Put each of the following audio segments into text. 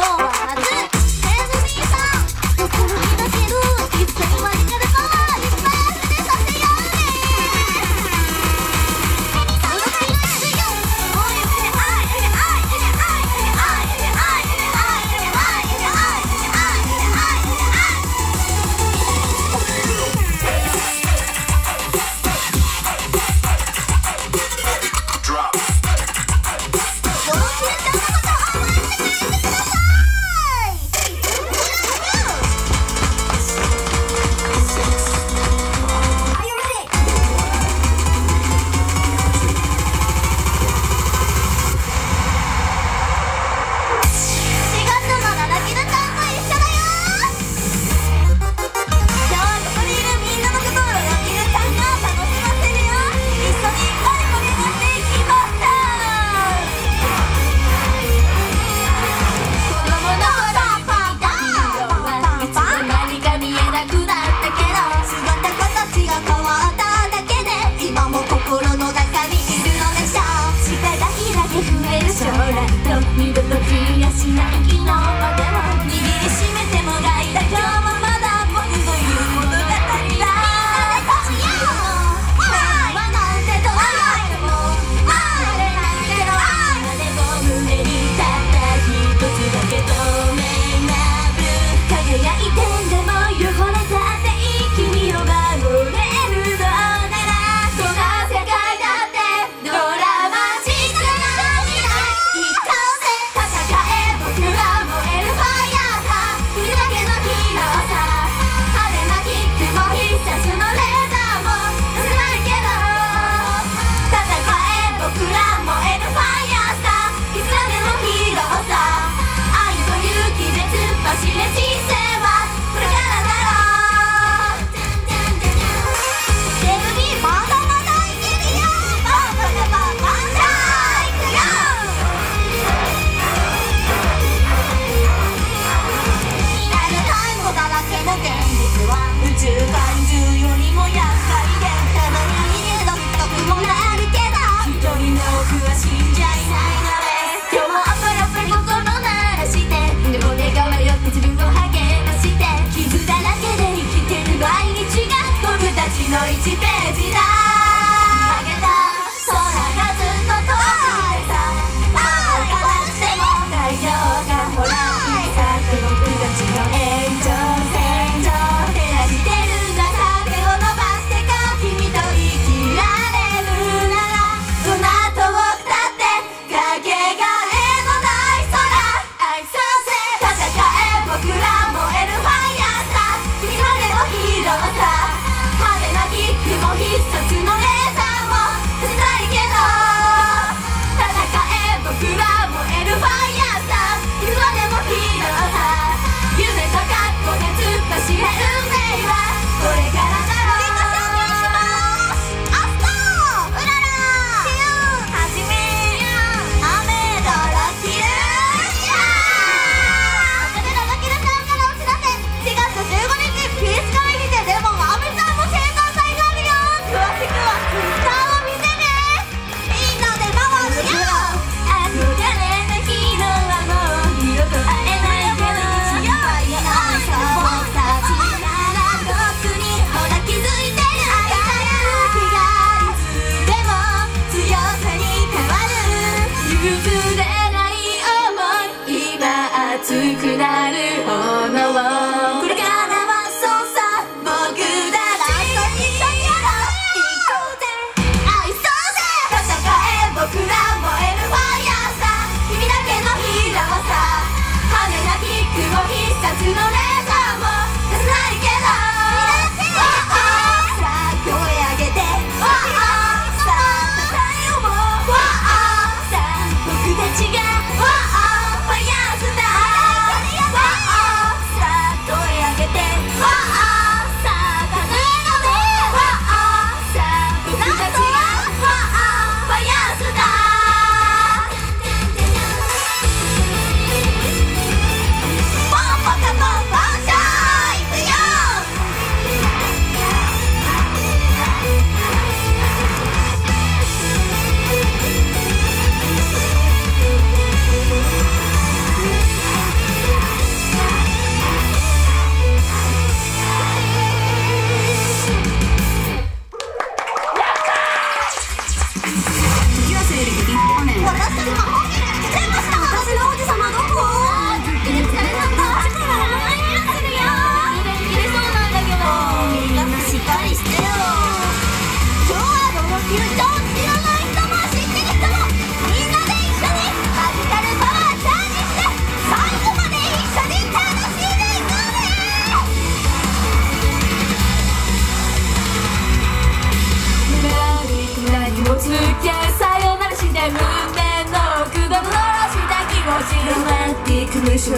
「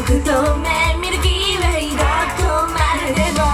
透明ミルキーウェイどこまででも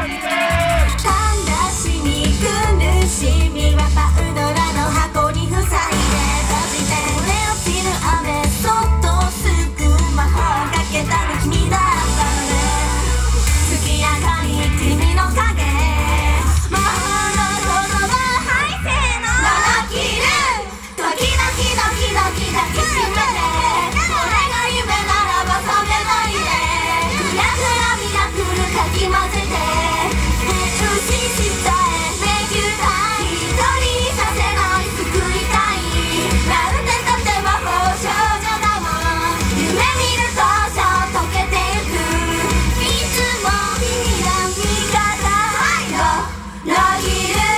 悲しみ苦しみはパウドラの箱に塞いで閉じて濡れ落ちる雨そっと救う魔法かけたの君だったのね月明かり君の影魔法の言葉はいせーののきるドキドキドキドキ抱きしめてこれが夢ならば覚めないでクラクラミラクルかき混ぜて変身したい迷宮たい一人にさせない救いたいなんてとて魔法少女だもん夢見る当初溶けてゆくいつも君の味方ロギル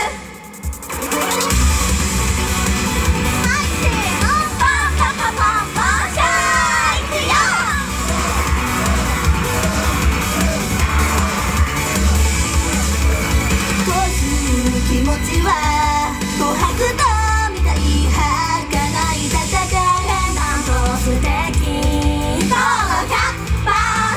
気持ちは琥珀とみたい儚い戦いなんと素敵この 100%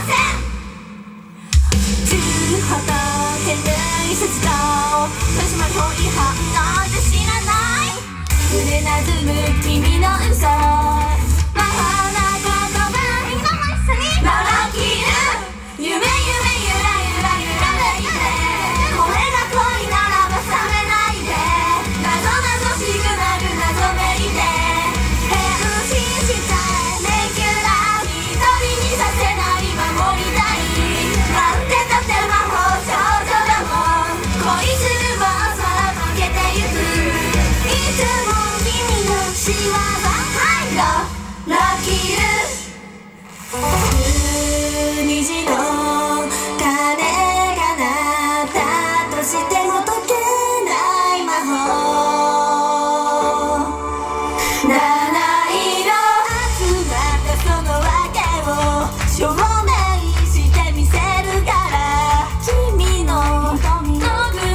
15天説と取締り法違反なんて知らない触れなずむ君の嘘魔法な言葉今も一緒にのろきる夢夢ゆらゆらゆらめいてこれが恋ならば覚めないで謎々しくなる謎めいて変身したい迷宮だ一人にさせない守りたいなんてとて魔法少女だもん恋する妄想溶けてゆくいつも君の仕業はいロキル12時の鐘が鳴ったとしても解けない魔法七色集まったその訳を証明してみせるから君の突然目の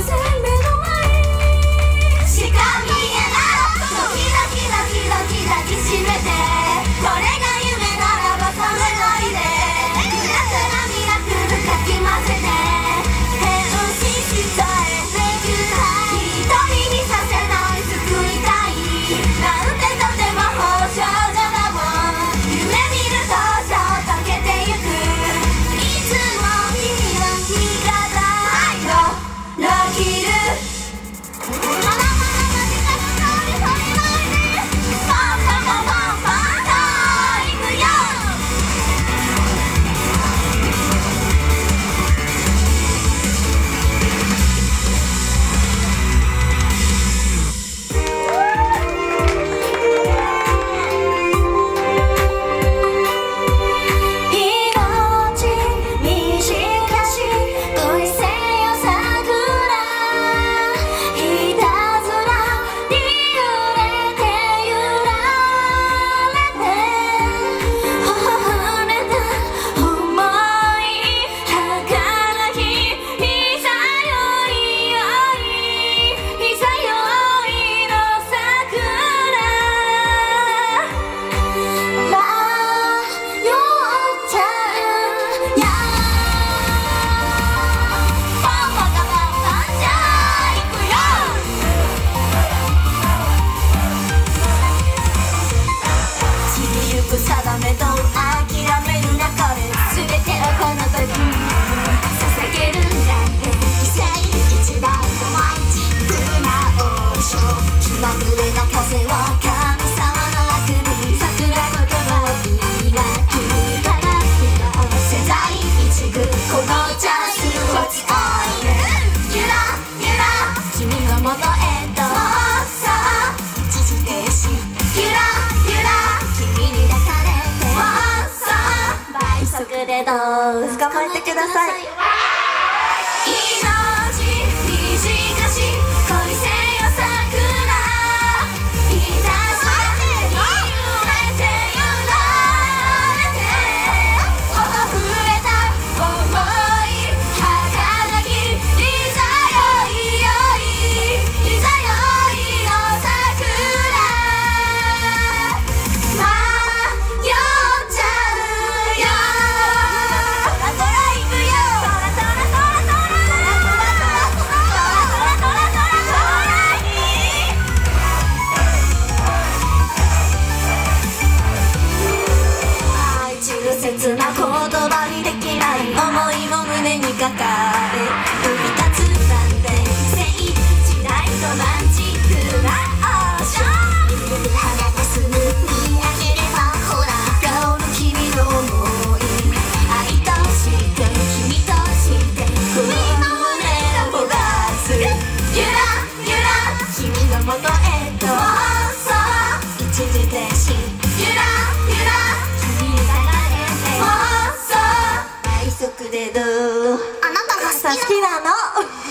前しか見えないドキドキドキドキ抱きしめてこれが夢ならば覚めないでクラクラミラクルかき混ぜて変身したい迷宮たい一人にさせない救いたいなんてとて魔法少女だもん夢見る当初溶けてゆくいつも君の味方ロキル定めと諦めるなこれ全てをこの時に捧げるんだって一世一代ロマンチックな王将気まぐれな風は神様のあくび桜言葉を君が君から世代一遇このチャンスを使いゆらゆら君のもとへとさあ一時停止ゆらゆら君に抱かれ倍速でどう捕まえてください命短し恋せよ桜ひたすら揺れて揺られて溢れた想い儚きいざよいよいいざよいの桜迷っちゃうよな言葉にできない想いも胸に抱え飛び立つなんて正時代ロマンチックなオーション花がすぐ見上げればほら顔の君の想い愛として君として君の胸を焦がすゆらゆら君のもとへと一時停止ゆらゆら君に流れて愛速でどうあなたが好きな好きなの